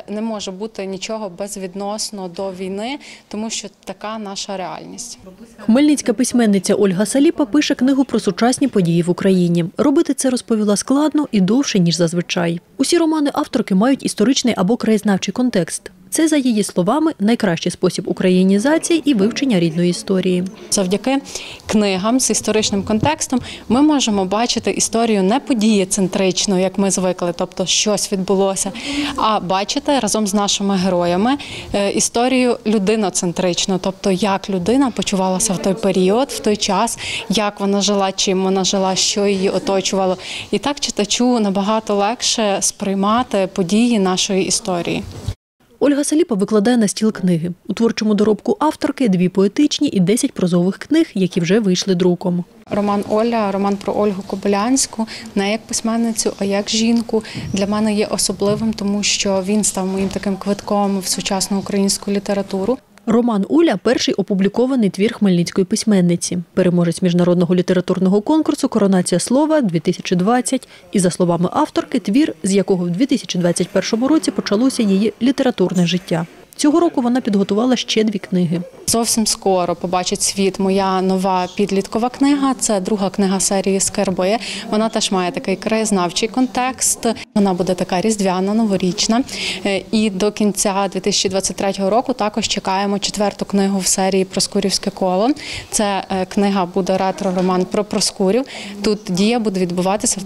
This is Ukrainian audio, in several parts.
не може бути нічого безвідносно до війни, тому що така наша реальність. Хмельницька письменниця Ольга Саліпа пише книгу про сучасні події в Україні. Робити це, розповіла, складно і довше, ніж зазвичай. Усі романи авторки мають історичний або краєзнавчий контекст. Це, за її словами, найкращий спосіб українізації і вивчення рідної історії. Завдяки книгам з історичним контекстом ми можемо бачити історію не подієцентрично, як ми звикли, тобто щось відбулося, а бачити разом з нашими героями історію людиноцентрично, тобто як людина почувалася в той період, в той час, як вона жила, чим вона жила, що її оточувало. І так читачу набагато легше сприймати події нашої історії. Ольга Саліпа викладає на стіл книги. У творчому доробку авторки 2 поетичні і 10 прозових книг, які вже вийшли друком. Роман «Оля», роман про Ольгу Кобилянську, не як письменницю, а як жінку, для мене є особливим, тому що він став моїм таким квитком в сучасну українську літературу. Роман «Оля» – перший опублікований твір хмельницької письменниці. Переможець міжнародного літературного конкурсу «Коронація слова-2020». І, за словами авторки, твір, з якого в 2021 році почалося її літературне життя. Цього року вона підготувала ще 2 книги. Зовсім скоро побачить світ моя нова підліткова книга. Це друга книга серії «Скарби». Вона теж має такий краєзнавчий контекст. Вона буде така різдвяна, новорічна. І до кінця 2023 року також чекаємо 4-ту книгу в серії «Проскурівське коло». Це книга буде ретро-роман про Проскурів. Тут дія буде відбуватися в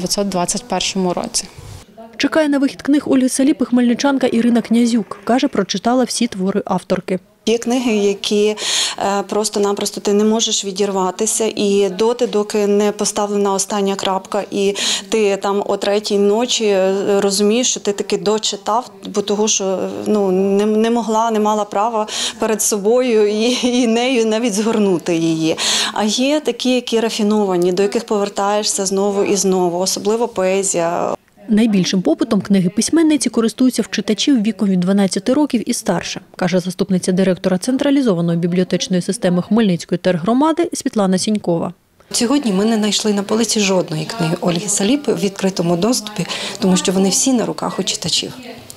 1921 році. Чекає на вихід книг Ольги Саліпи хмельничанка Ірина Князюк. Каже, прочитала всі твори авторки. Є книги, які просто-напросто ти не можеш відірватися, і доки не поставлена остання крапка, і ти там о 3-й ночі розумієш, що ти таки дочитав, бо того, що не мала права перед собою і нею навіть згорнути її. А є такі, які рафіновані, до яких повертаєшся знову і знову, особливо поезія. Найбільшим попитом книги письменниці користуються в читачів віком від 12 років і старше, каже заступниця директора централізованої бібліотечної системи Хмельницької тергромади Світлана Сінькова. Сьогодні ми не знайшли на полиці жодної книги Ольги Саліпи в відкритому доступі, тому що вони всі на руках у читачів.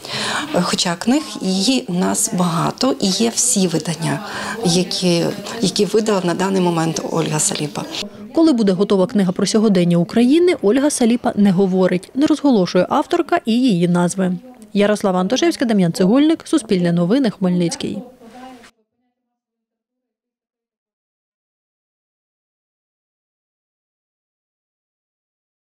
Хоча книг її у нас багато і є всі видання, які видала на даний момент Ольга Саліпа. Коли буде готова книга про сьогодення України, Ольга Саліпа не говорить, не розголошує авторка і її назви. Ярослава Антошевська, Дем'ян Цегольник, Суспільне новини, Хмельницький.